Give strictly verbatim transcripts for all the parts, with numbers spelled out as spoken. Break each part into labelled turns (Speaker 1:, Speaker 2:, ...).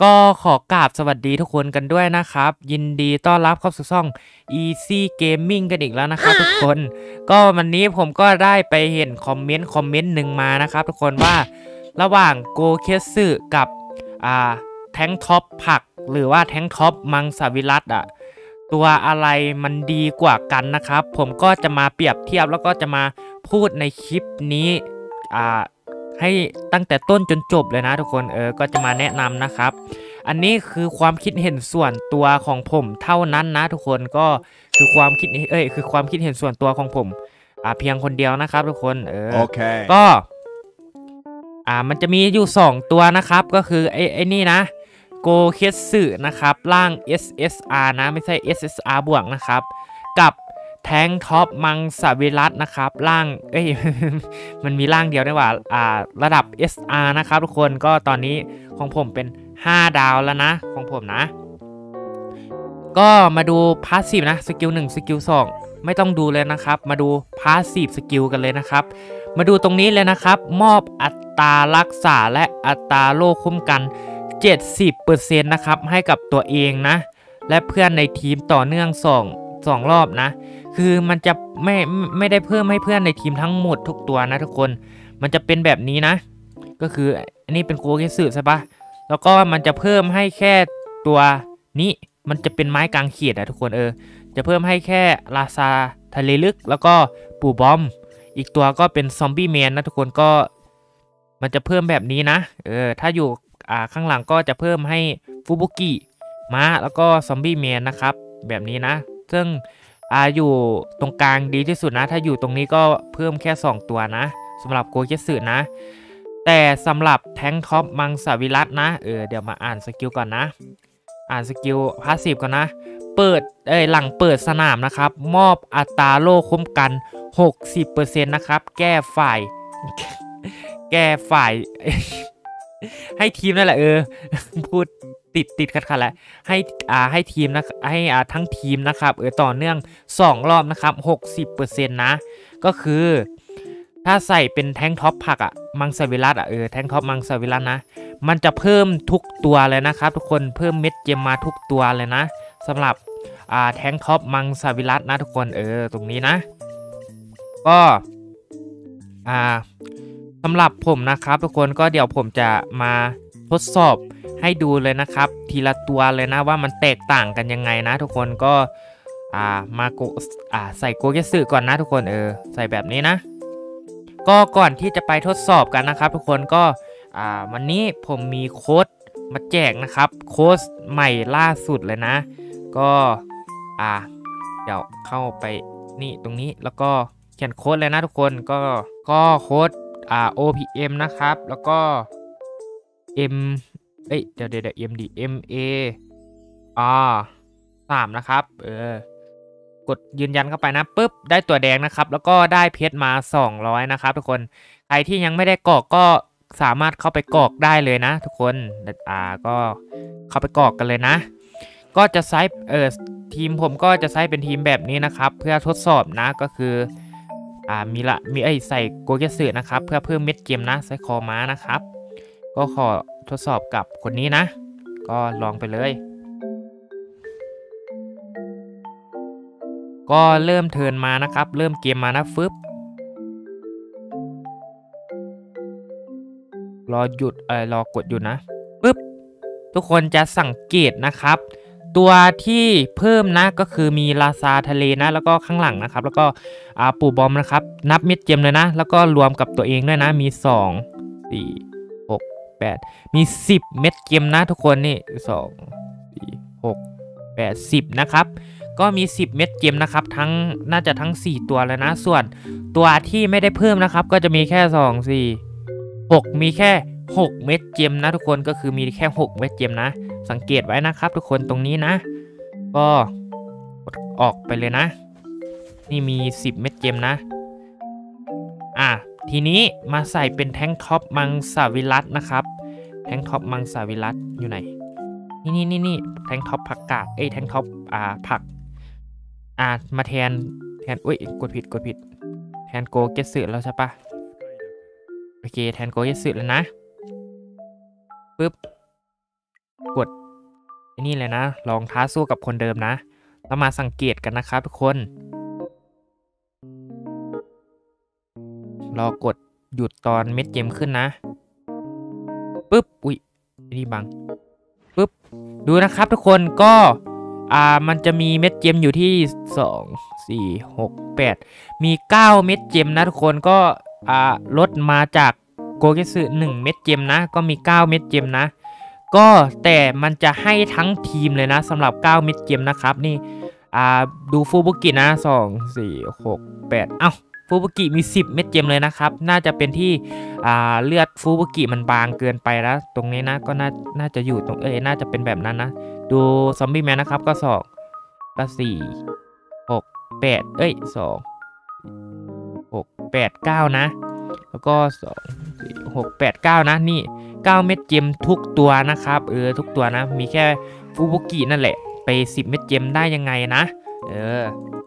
Speaker 1: ก็ขอกราบสวัสดีทุกคนกันด้วยนะครับยินดีต้อนรับเข้าสู่ช่อง Easy Gaming กันอีกแล้วนะครับทุกคนก็วันนี้ผมก็ได้ไปเห็นคอมเมนต์คอมเมนต์หนึ่งมานะครับทุกคนว่าระหว่างโกเคสึกับอ่าแทงท็อปผักหรือว่าแทงท็อปมังสวิรัตอ่ะตัวอะไรมันดีกว่ากันนะครับผมก็จะมาเปรียบเทียบแล้วก็จะมาพูดในคลิปนี้อ่าให้ตั้งแต่ต้นจนจบเลยนะทุกคนเออก็จะมาแนะนำนะครับอันนี้คือความคิดเห็นส่วนตัวของผมเท่านั้นนะทุกคนก็คือความคิดเอ้ยคือความคิดเห็นส่วนตัวของผมอ่าเพียงคนเดียวนะครับทุกคนเออ
Speaker 2: okay.
Speaker 1: ก็อ่ามันจะมีอยู่สองตัวนะครับก็คือไอ้ไอ้นี่นะโกเคสึนะครับร่าง เอส เอส อาร์ นะไม่ใช่ เอส เอส อาร์ บวกนะครับกับแทงท็อปมังสวิรัตนะครับร่างเอ้ย มันมีร่างเดียวได้ว่าอ่าระดับ เอส อาร์ นะครับทุกคนก็ตอนนี้ของผมเป็นห้าดาวแล้วนะของผมนะก็มาดูพาสซีฟนะสกิลหนึ่งสกิลสองไม่ต้องดูเลยนะครับมาดูพาสซีฟสกิลกันเลยนะครับมาดูตรงนี้เลยนะครับมอบอัตรารักษาและอัตราโล่คุ้มกัน เจ็ดสิบเปอร์เซ็นต์ นะครับให้กับตัวเองนะและเพื่อนในทีมต่อเนื่องสอง สองรอบนะคือมันจะไม่ไม่ได้เพิ่มให้เพื่อนในทีมทั้งหมดทุกตัวนะทุกคนมันจะเป็นแบบนี้นะก็คืออันนี้เป็นโกเคสึใช่ปะแล้วก็มันจะเพิ่มให้แค่ตัวนี้มันจะเป็นไม้กางเขนอะทุกคนเออจะเพิ่มให้แค่ราซาทะเลลึกแล้วก็ปูบอมอีกตัวก็เป็นซอมบี้แมนนะทุกคนก็มันจะเพิ่มแบบนี้นะเออถ้าอยู่อ่าข้างหลังก็จะเพิ่มให้ฟูบุกิม้าแล้วก็ซอมบี้แมนนะครับแบบนี้นะซึ่งอ่าอยู่ตรงกลางดีที่สุดนะถ้าอยู่ตรงนี้ก็เพิ่มแค่สองตัวนะสำหรับโกเคสึนะแต่สำหรับแทงท็อปมังสวิรัตนะเออเดี๋ยวมาอ่านสกิลก่อนนะอ่านสกิลพาสซีฟก่อนนะเปิดเอ้ยหลังเปิดสนามนะครับมอบอัตราโล่คุ้มกัน หกสิบเปอร์เซ็นต์ นะครับแก้ฝ่ายแก้ฝ่าย ให้ทีมนั่นแหละเออพูดติดติดขัดขัดแหละให้อ่าให้ทีมนะให้อ่าทั้งทีมนะครับเออต่อเนื่องสองรอบนะครับ หกสิบเปอร์เซ็นต์ นะก็คือถ้าใส่เป็นแทงท็อปผักอะมังสวิรัตอะเออแทงท็อปมังสวิรัตนะมันจะเพิ่มทุกตัวเลยนะครับทุกคนเพิ่มเม็ดเจมมาทุกตัวเลยนะสำหรับอ่าแทงท็อปมังสวิรัตนะทุกคนเออตรงนี้นะก็อ่าสำหรับผมนะครับทุกคนก็เดี๋ยวผมจะมาทดสอบให้ดูเลยนะครับทีละตัวเลยนะว่ามันแตกต่างกันยังไงนะทุกคนก็อ่ามาโกอ่าใส่โกเคสึก่อนนะทุกคนเออใส่แบบนี้นะก็ก่อนที่จะไปทดสอบกันนะครับทุกคนก็อ่าวันนี้ผมมีโค้ดมาแจกนะครับโค้ดใหม่ล่าสุดเลยนะก็อ่าเดี๋ยวเข้าไปนี่ตรงนี้แล้วก็เขียนโค้ดเลยนะทุกคนก็ก็โค้ดอ่า โอ พี เอ็ม นะครับแล้วก็ M เอ้ยเดี๋ยวเดี๋ยว M ดี M A R สามนะครับเออกดยืนยันเข้าไปนะปุ๊บได้ตัวแดงนะครับแล้วก็ได้เพชรมาสองร้อยนะครับทุกคนใครที่ยังไม่ได้กรอกก็สามารถเข้าไปกรอกได้เลยนะทุกคนอ่าก็เข้าไปกรอกกันเลยนะก็จะใช้เออทีมผมก็จะใช้เป็นทีมแบบนี้นะครับเพื่อทดสอบนะก็คืออ่ามีละมีไอใส่โกเคสึนะครับเพื่อเพิ่มเม็ดเกมนะใส่คอม้านะครับก็ขอทดสอบกับคนนี้นะก็ลองไปเลยก็เริ่มเทิร์นมานะครับเริ่มเกมมานะฟึบรอหยุดเออรอกดหยุดนะปึ๊บทุกคนจะสังเกตนะครับตัวที่เพิ่มนะก็คือมีราซาทะเลนะแล้วก็ข้างหลังนะครับแล้วก็อ่าปูบอมนะครับนับเม็ดเจมเลยนะแล้วก็รวมกับตัวเองด้วยนะมีสอง สี่ หก แปดมีสิบเม็ดเกมนะทุกคนนี่สอง สี่ หก แปด สิบนะครับก็มีสิบเม็ดเกมนะครับทั้งน่าจะทั้งสี่ตัวเลยนะส่วนตัวที่ไม่ได้เพิ่มนะครับก็จะมีแค่สอง สี่ หกมีแค่หกเม็ดเจมนะทุกคนก็คือมีแค่หกเม็ดเจมนะสังเกตไว้นะครับทุกคนตรงนี้นะก็ออกไปเลยนะนี่มีสิบเม็ดเจมนะอ่ะทีนี้มาใส่เป็นแทงท็อปมังสวิรัตนะครับแทงท็อปมังสวิรัตอยู่ไหนนี่นี่นี่นี่แทงท็อปผักกาดเอ้ยแทงท็อปอ่าผักอ่ามาแทนแทนอุ้ยกดผิดกดผิดแทนโกเกสึแล้วใช่ปะโอเคแทนโกเยสึแล้วนะปึ๊บกดนี่เลยนะลองท้าสู้กับคนเดิมนะแล้วมาสังเกตกันนะครับทุกคนรอกดหยุดตอนเม็ดเจมขึ้นนะปึ๊บอุ๊ยนี่บังปึ๊บดูนะครับทุกคนก็อ่ามันจะมีเม็ดเจมอยู่ที่สอง สี่ หก แปดมีเก้าเม็ดเจมนะทุกคนก็อ่าลดมาจากโกเกสึหนึ่งเม็ดเจมนะก็มีเก้าเม็ดเจมนะก็แต่มันจะให้ทั้งทีมเลยนะสำหรับเก้าเม็ดเจมนะครับนี่อ่าดูฟูบุกินะสอง สี่ หก แปดเอ้าฟูบุกิมีสิบเม็ดเจมเลยนะครับน่าจะเป็นที่อ่าเลือดฟูบุกิมันบางเกินไปแล้วตรงนี้นะก็น่าน่าจะอยู่ตรงเอ้ยน่าจะเป็นแบบนั้นนะดูซอมบี้แมนนะครับก็สองก็สี่หกแปดเอ้ยสองหกแปดเก้านะแล้วก็สองสี่หกแปดเก้านะนี่เก้าเม็ดเจมทุกตัวนะครับเออทุกตัวนะมีแค่ฟูบุกินั่นแหละไปสิบเม็ดเจมได้ยังไงนะเออ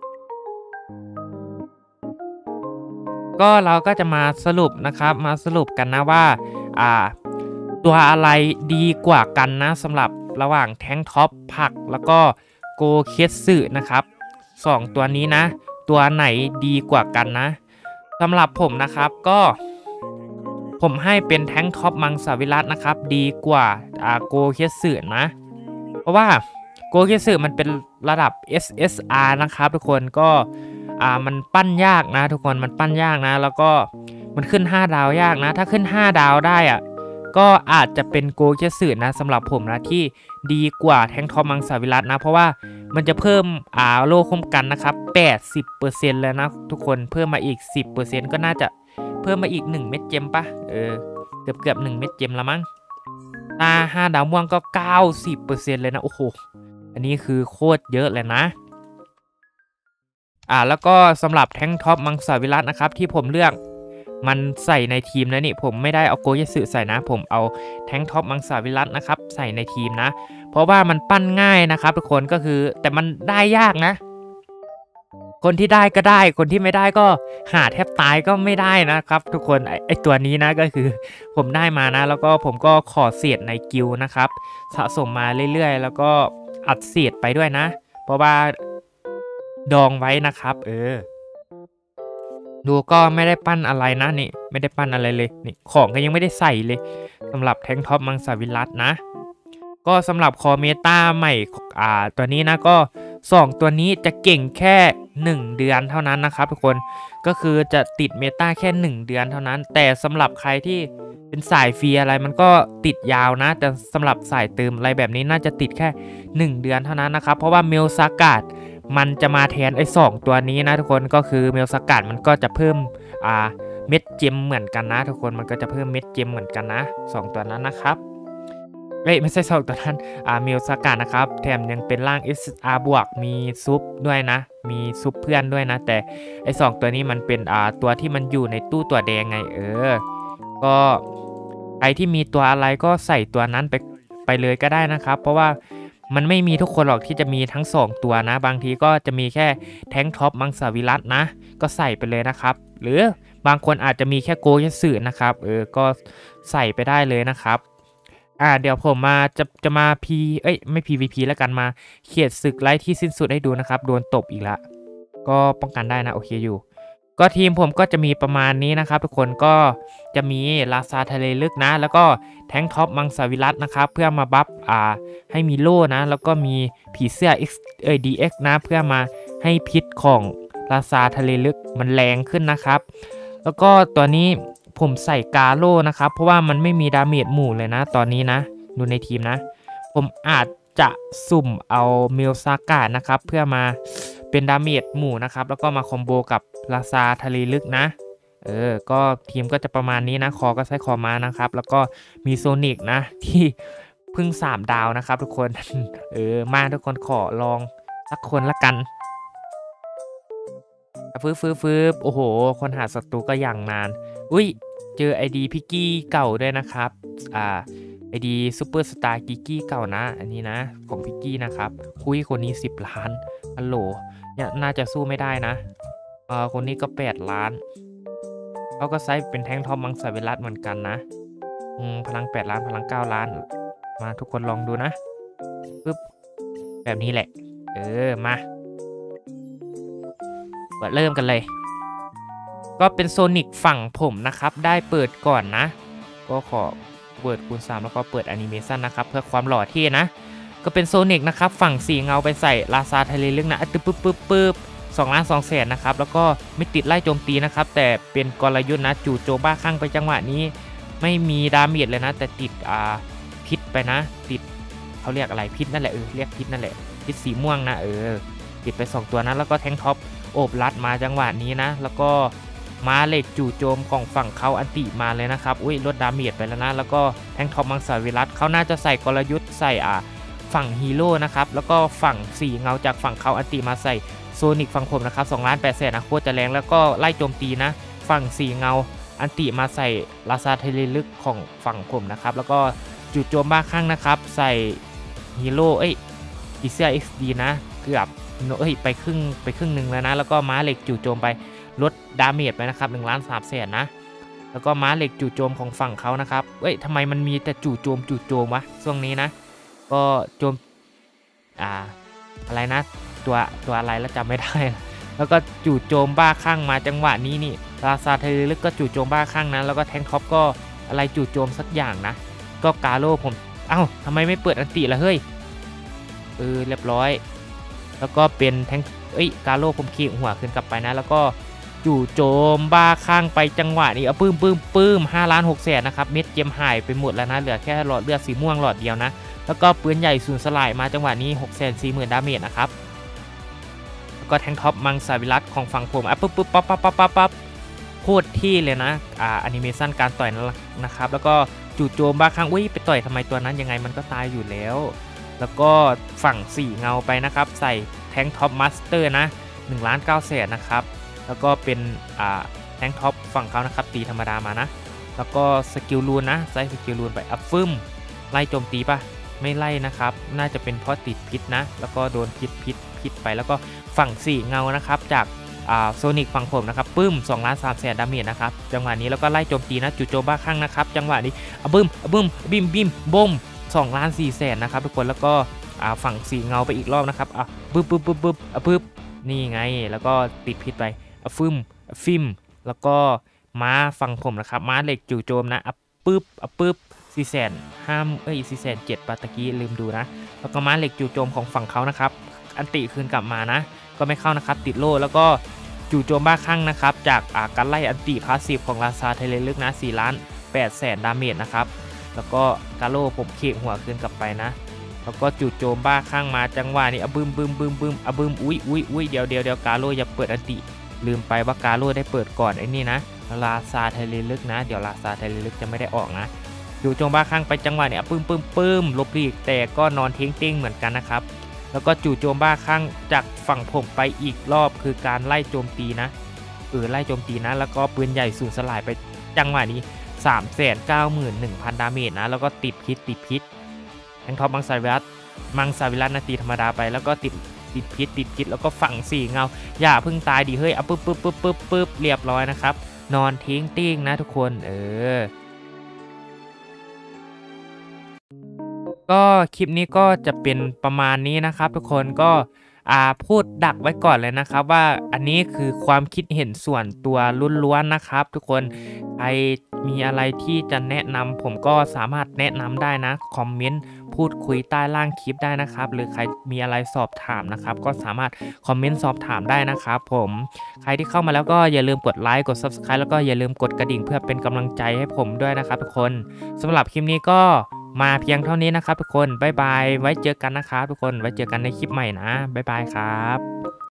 Speaker 1: ก็เราก็จะมาสรุปนะครับมาสรุปกันนะว่าอ่าตัวอะไรดีกว่ากันนะสำหรับระหว่างแทงท็อปผักแล้วก็โกเคสึนะครับสองตัวนี้นะตัวไหนดีกว่ากันนะสำหรับผมนะครับก็ผมให้เป็นแทงท็อปมังสวิรัตินะครับดีกว่าอ่าโกเคสึนะเพราะว่าโกเคสึมันเป็นระดับ เอส เอส อาร์ นะครับทุกคนก็อ่ามันปั้นยากนะทุกคนมันปั้นยากนะแล้วก็มันขึ้นห้าดาวยากนะถ้าขึ้นห้าดาวได้อะก็อาจจะเป็นโกเคสึนะสำหรับผมนะที่ดีกว่าแทงท็อปมังสวิรัตินะเพราะว่ามันจะเพิ่มอ่าโล่คุ้มกันนะครับ แปดสิบเปอร์เซ็นต์ เลยนะทุกคนเพิ่มมาอีก สิบเปอร์เซ็นต์ ก็น่าจะเพิ่มมาอีกหนึ่งเม็ดเจมปะเออเกือบเกือบหนึ่งเม็ดเจมละมั้งถ้าห้าดาวม่วงก็ เก้าสิบเปอร์เซ็นต์ เลยนะโอ้โหอันนี้คือโคตรเยอะเลยนะอ่าแล้วก็สำหรับแทงท็อปมังสวิรัตินะครับที่ผมเลือกมันใส่ในทีมนะนี่ผมไม่ได้เอาโกเยสึใส่นะผมเอาแทงท็อปมังสวิรัตินะครับใส่ในทีมนะเพราะว่ามันปั้นง่ายนะครับทุกคนก็คือแต่มันได้ยากนะคนที่ได้ก็ได้คนที่ไม่ได้ก็หาแทบตายก็ไม่ได้นะครับทุกคนไอไอตัวนี้นะก็คือผมได้มานะแล้วก็ผมก็ขอเศษในกิลนะครับสะสมมาเรื่อยๆแล้วก็อัดเศษไปด้วยนะเพราะว่าดองไว้นะครับเออดูก็ไม่ได้ปั้นอะไรนะนี่ไม่ได้ปั้นอะไรเลยนี่ของก็ยังไม่ได้ใส่เลยสำหรับแทงท็อปมังสวิรัตินะก็สำหรับคอเมตาใหม่อ่าตัวนี้นะก็สองตัวนี้จะเก่งแค่หนึ่งเดือนเท่านั้นนะครับทุกคนก็คือจะติดเมตาแค่หนึ่งเดือนเท่านั้นแต่สำหรับใครที่เป็นสายฟรีอะไรมันก็ติดยาวนะแต่สำหรับสายเติมอะไรแบบนี้น่าจะติดแค่หนึ่งเดือนเท่านั้นนะครับเพราะว่าเมลซากาดมันจะมาแทนไอ้สองตัวนี้นะทุกคนก็คือเมลสกัดมันก็จะเพิ่มอ่าเม็ดเจมเหมือนกันนะทุกคนมันก็จะเพิ่มเม็ดเจมเหมือนกันนะสองตัวนั้นนะครับเอ้ยไม่ใช่สองตัวนั้นอ่าเมลสกัดนะครับแถมยังเป็นร่าง เอส อาร์ บวกมีซุปด้วยนะมีซุปเพื่อนด้วยนะแต่ไอ้สองตัวนี้มันเป็นอ่าตัวที่มันอยู่ในตู้ตัวแดงไงเออก็ใครที่มีตัวอะไรก็ใส่ตัวนั้นไปไปเลยก็ได้นะครับเพราะว่ามันไม่มีทุกคนหรอกที่จะมีทั้งสองตัวนะบางทีก็จะมีแค่แทงท็อปมังสวิรัตินะก็ใส่ไปเลยนะครับหรือบางคนอาจจะมีแค่โกยสึนะครับเออก็ใส่ไปได้เลยนะครับอ่าเดี๋ยวผมมาจะจะมาพีเอ้ยไม่ พี วี พี แล้วกันมาเขียดศึกไล่ที่สิ้นสุดให้ดูนะครับโดนตบอีกละก็ป้องกันได้นะโอเคอยู่ก็ทีมผมก็จะมีประมาณนี้นะครับทุกคนก็จะมีราซาทะเลลึกนะแล้วก็แทงท็อปมังสวิรัตินะครับเพื่อมาบัฟอ่าให้มีโล่นะแล้วก็มีผีเสื้อ X เอ้ย ดี เอ็กซ์ นะเพื่อมาให้พิษของราซาทะเลลึกมันแรงขึ้นนะครับแล้วก็ตัวนี้ผมใส่กาโล่นะครับเพราะว่ามันไม่มีดาเมจหมู่เลยนะตอนนี้นะดูในทีมนะผมอาจจะสุ่มเอาเมลซากานะครับเพื่อมาเป็นดาเมจหมู่นะครับแล้วก็มาคอมโบกับราซาทะเลลึกนะเออก็ทีมก็จะประมาณนี้นะคอก็ใช้คอมานะครับแล้วก็มีโซนิกนะที่เพิ่งสามดาวนะครับทุกคน เออมาทุกคนขอลองสักคนละกันฟื้นฟื้นฟื้นโอ้โหคนหาศัตรูก็อย่างนานอุ้ยเจอไอดีพิกกี้เก่าด้วยนะครับอ่าไอดีซูเปอร์สตาร์กิกกี้เก่านะอันนี้นะของพิกกี้นะครับคุยคนนี้สิบล้านฮัลโหลเนี่ยน่าจะสู้ไม่ได้นะเออคนนี้ก็แปดล้านเขาก็ไซส์เป็นแทงทอมมังสวิรัติเหมือนกันนะอืมพลังแปดล้านพลังเก้าล้านมาทุกคนลองดูนะปึ๊บแบบนี้แหละเออมาเริ่มกันเลยก็เป็นโซนิกฝั่งผมนะครับได้เปิดก่อนนะก็ขอเปิดคูณสามแล้วก็เปิดแอนิเมชันนะครับเพื่อความหล่อเท่นะก็เป็นโซนิกนะครับฝั่งสีเงาไปใส่ลาซาทะเลลึกนะตึ๊บปึ๊บปึ๊บปึ๊บสองล้านสองแสนนะครับแล้วก็ไม่ติดไล่โจมตีนะครับแต่เป็นกลยุทธ์นะจู่โจมบ้าคลั่งไปจังหวะนี้ไม่มีดาเมจเลยนะแต่ติดอ่าพิษไปนะติดเขาเรียกอะไรพิษนั่นแหละเออเรียกพิษนั่นแหละพิษสีม่วงนะเออติดไปสองตัวนะแล้วก็แทงท็อปโอบรัดมาจังหวะนี้นะแล้วก็ม้าเหล็กจู่โจมของฝั่งเขาอันติมาเลยนะครับอุ้ยลดดาเมจไปแล้วนะแล้วก็แทงท็อปมังสวิรัตเขาน่าจะใส่กลยุทธ์ใส่อ่าฝั่งฮีโร่นะครับแล้วก็ฝั่งสีเงาจากฝั่งเขาอันติมาใส่โซนิกฝั่งผมนะครับสองล้านแปดแสนนะโคตรจะแรงแล้วก็ไล่โจมตีนะฝั่งสีเงาอันติมาใส่ลาซาเทเลลึกของฝั่งผมนะครับแล้วก็จู่โจมบ้าคลั่งนะครับใส่ฮีโร่เอ้ยอีเซียเอ็กซ์ดีนะเกือบเอ้ยไปครึ่งไปครึ่งหนึ่งแล้วนะแล้วก็ม้าเหล็กจู่โจมไปลดดาเมจไปนะครับหนึ่งล้านสามแสนนะแล้วก็ม้าเหล็กจู่โจมของฝั่งเขานะครับเอ้ยทำไมมันมีแต่จู่โจมจู่โจมวะช่วงนี้นะก็โจมอ่าอะไรนะตัวตัวอะไรแล้วจำไม่ได้แล้วก็จู่โจมบ้าคลั่งมาจังหวะนี้นี่ลาซาเทเลลึกก็จู่โจมบ้าคลั่งนะแล้วก็แทงท็อปก็อะไรจู่โจมสักอย่างนะก็กาโร่ผมเอ้าทำไมไม่เปิดอันติล่ะเฮ้ยเออเรียบร้อยแล้วก็เป็นแทงเอ้ยกาโร่ผมขี่หัวขึ้นกลับไปนะแล้วก็จู่โจมบ้าคลั่งไปจังหวะนี้เอาปื้มปื้มปื้มห้าล้านหกแสนนะครับเม็ดเจมหายไปหมดแล้วนะเหลือแค่หลอดเลือดสีม่วงหลอดเดียวนะแล้วก็ปืนใหญ่สูญสลายมาจังหวะนี้ หกแสนสี่หมื่น ดาเมจนะครับแล้วก็แทงท็อปมังสวิรัตของฝั่งผมอ่ะปุ๊บปุ๊บปั๊บปั๊บปั๊บปั๊บปั๊บโคตรที่เลยนะอ่าแอนิเมชันการต่อยนะครับแล้วก็จู่โจมบ้าคลั่งอุ้ยไปต่อยทำไมตัวนั้นยังไงมันก็ตายอยู่แล้วแล้วก็ฝั่งสี่เงาไปนะครับใส่แทงท็อปมาสเตอร์นะหนึ่งล้านเก้าแสนนะครับแล้วก็เป็นอ่าแทงท็อปฝั่งเขานะครับตีธรรมดามานะแล้วก็สกิลรูนนะใส่สกิลรูนไปอัพฟึ่มไล่โจมตีปะไม่ไล่นะครับน่าจะเป็นเพราะติดพิษนะแล้วก็โดนพิษพิษพิษไปแล้วก็ฝั่งสี่เงานะครับจากอ่าโซนิกฝั่งผมนะครับปึ้มสองล้านสามแสนดาเมจนะครับจังหวะนี้แล้วก็ไล่โจมตีนะจู่โจมบ้าคลั่งนะครับจังหวะนี้อะบึ้มอะบึ้มบิมบิมบมสองล้านสี่แสนนะครับทุกคนแล้วก็อ่าฝั่งสี่เงาไปอีกรอบนะครับอ่ะปึ๊บปึ๊บปึ๊บปึ๊บอ่ะปึ๊บนี่ไงแล้วก็ติดพิษไปอ่ะฟึ่มอ่ะฟิมแล้วก็ม้าฝั่งผมนะครับม้าเหล็กจู่โจมนะอ่ะปึ๊บอ่ะปึ๊บสี่แสนห้ามเอ้ยสี่แสนเจ็ดปาตะกี้ลืมดูนะแล้วก็ม้าเหล็กจู่โจมของฝั่งเขานะครับอันติคืนกลับมานะก็ไม่เข้านะครับติดโล่แล้วก็จู่โจมบ้าคลั่งนะครับจากอาการไล่อันติพาสซีฟของลาซาเทเลลึกนะสี่ล้านแปดแสนดาเมจนะครับแล้วก็กาโร่ผมเขกหัวคืนกลับไปนะแล้วก็จู่โจมบ้าคลั่งมาจังหวะนี้อะบึมบึมบึมบึมอะบึมอุ้ยอุ้ยอุ้ยเดี๋ยวเดี๋ยวเดี๋ยวกาโร่อย่าเปิดอันติลืมไปว่ากาโร่ได้เปิดก่อนไอ้นี่นะลาซาเทเลลึกนะเดี๋ยวลาซาเทเลลึกจะไม่ได้ออกนะจู่โจมบ้าคลั่งไปจังหวะนี้ปึ้มปึ้มปึ้มลบลีกแต่ก็นอนเท้งติ้งเหมือนกันนะครับแล้วก็จู่โจมบ้าคลั่งจากฝั่งผมไปอีกรอบคือการไล่โจมตีนะเออไล่โจมตีนะแล้วก็ปืนใหญ่สูญสลายไปจังหวะนี้ สามแสนเก้าหมื่นหนึ่งพัน ดาเมจนะแล้วก็ติดพิษติดพิษแทงท็อปมังสวิรัตมังสวิรัตนาตีธรรมดาไปแล้วก็ติดติดพิษติดพิษแล้วก็ฝั่งสี่เงาอย่าเพิ่งตายดิเฮ้ยเอาปึ๊บปึ๊บปึ๊บปึ๊บปึ๊บเรียบร้อยนะครับนอนทิ้งติ้งนะทุกคนเออก็คลิปนี้ก็จะเป็นประมาณนี้นะครับทุกคนก็อ่าพูดดักไว้ก่อนเลยนะครับว่าอันนี้คือความคิดเห็นส่วนตัวล้วนๆนะครับทุกคนใครมีอะไรที่จะแนะนำผมก็สามารถแนะนำได้นะคอมเมนต์พูดคุยใต้ล่างคลิปได้นะครับหรือใครมีอะไรสอบถามนะครับก็สามารถคอมเมนต์สอบถามได้นะครับผมใครที่เข้ามาแล้วก็อย่าลืมกดไลค์กด ซับสไครบ์ แล้วก็อย่าลืมกดกระดิ่งเพื่อเป็นกำลังใจให้ผมด้วยนะครับทุกคนสำหรับคลิปนี้ก็มาเพียงเท่านี้นะครับทุกคนบ๊ายบายไว้เจอกันนะครับทุกคนไว้เจอกันในคลิปใหม่นะบ๊ายบายครับ